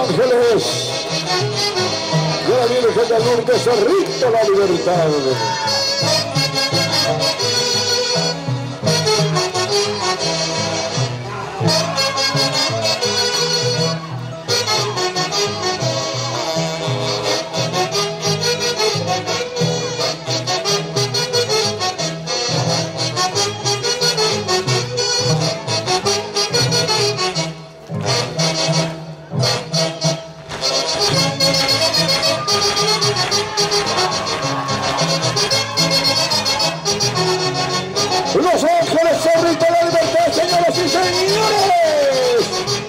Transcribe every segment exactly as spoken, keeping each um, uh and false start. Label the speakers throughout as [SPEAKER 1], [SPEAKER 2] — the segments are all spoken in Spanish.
[SPEAKER 1] Ángeles. Y ahora viene gente al norte, Cerrito La Libertad. Los Ángeles, Cerrito La Libertad, señoras y señores.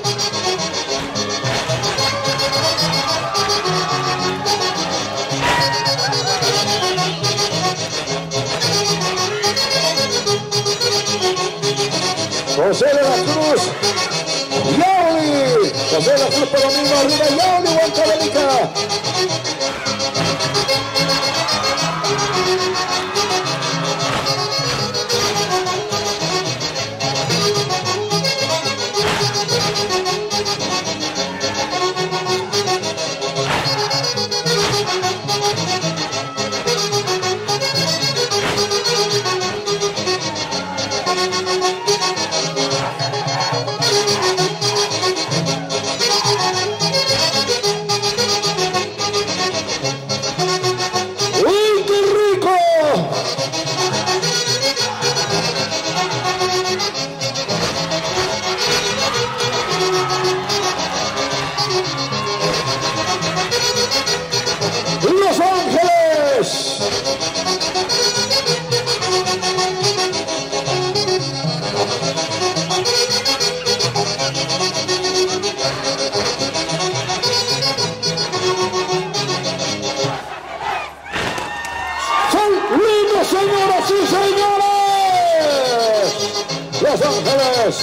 [SPEAKER 1] José de la Cruz, Yauli. José de la Cruz por lo mismo, arriba Yauli, Huancavelica. Los Ángeles. Son lindos, señoras y señores. Los Ángeles.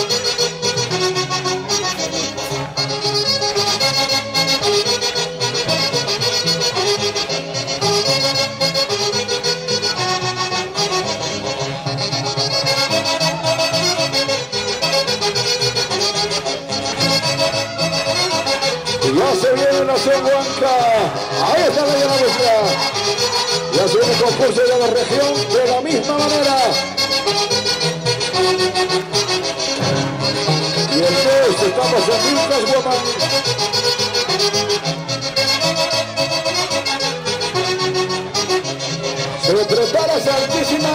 [SPEAKER 1] Ya se viene Nación Huanca. Ahí está la llana nuestra. Ya se viene el concurso de la región de la misma manera. Y entonces estamos en Lucas Guamán. Se prepara Santísima.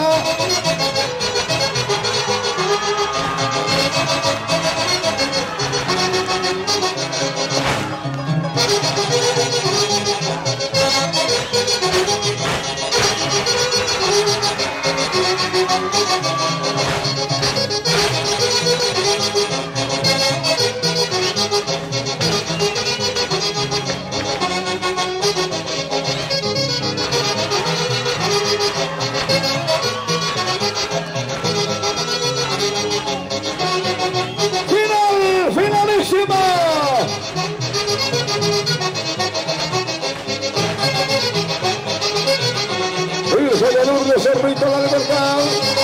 [SPEAKER 1] Cerrito La Libertad.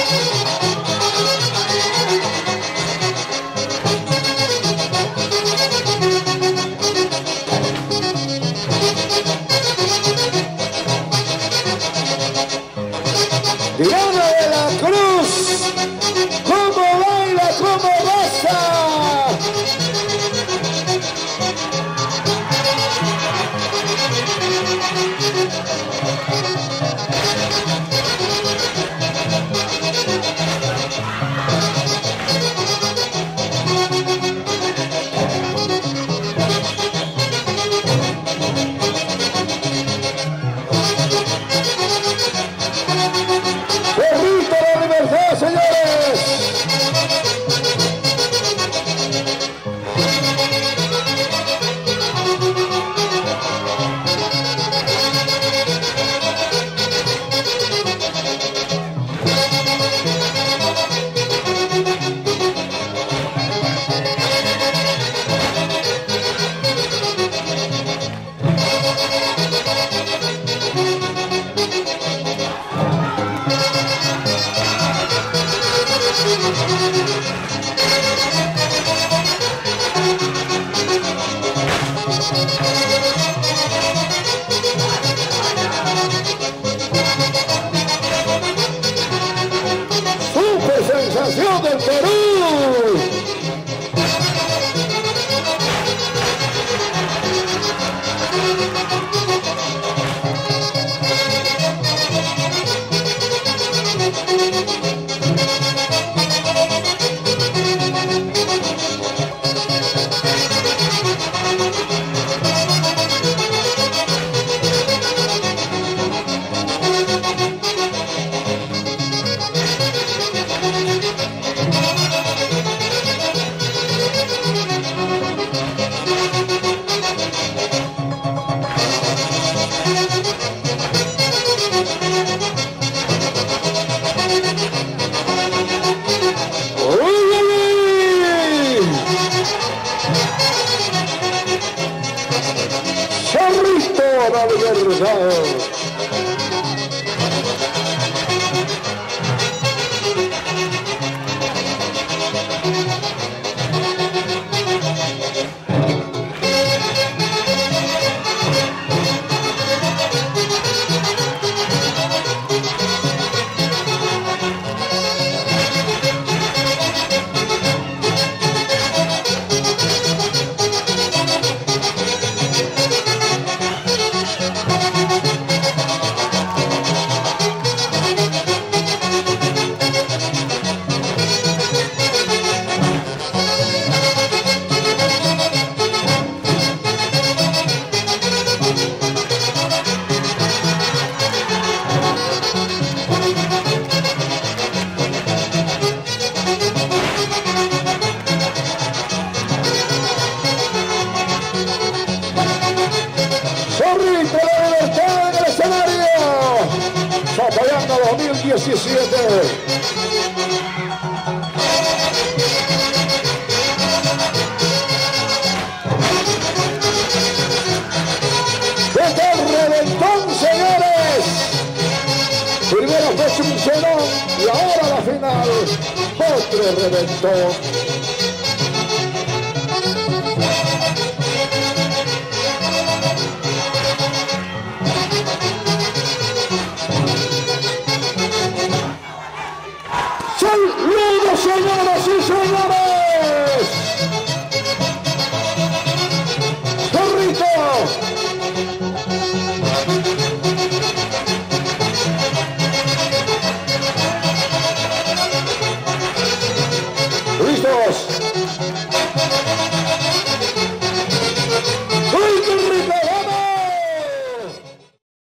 [SPEAKER 1] Diana de la Cruz. ¿Cómo baila? ¿Cómo goza? representación del Perú. dos mil diecisiete. Desde el reventón, señores. Primero fue un cenón y ahora la final. Otro reventón.